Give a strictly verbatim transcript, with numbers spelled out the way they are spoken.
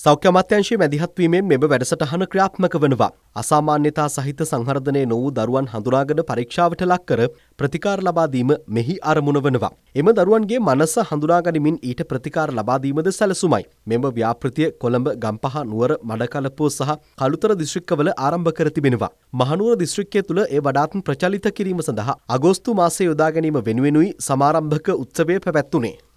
සෞඛ්‍ය අමාත්‍යාංශයේ මැදිහත් වීමෙන් මෙම වැඩසටහන ක්‍රියාත්මක වනවා. අසාමාන්‍යතා සහිත සංහර්ධනය නො වූ දරුවන් හඳුනාගෙන පරීක්ෂාවට ලක් කර ප්‍රතිකාර ලබා දීම මෙහි අරමුණ වනවා. එම දරුවන්ගේ මනස හඳුනා ගනිමින් ඊට ප්‍රතිකාර ලබා දීමද සැලසුමයි. මෙම ව්‍යාපෘතිය කොළඹ, ගම්පහ, නුවර, මඩකලපුව සහ කළුතර දිස්ත්‍රික්කවල ආරම්භ කර තිබෙනවා. මහනුවර දිස්ත්‍රික්කය තුළ ඒ වඩාත් ප්‍රචලිත කිරීම සඳහා අගෝස්තු මාසයේ යොදා ගැනීම වෙනුවෙනුයි සමාරම්භක උත්සවය පැවැත්වුණේ.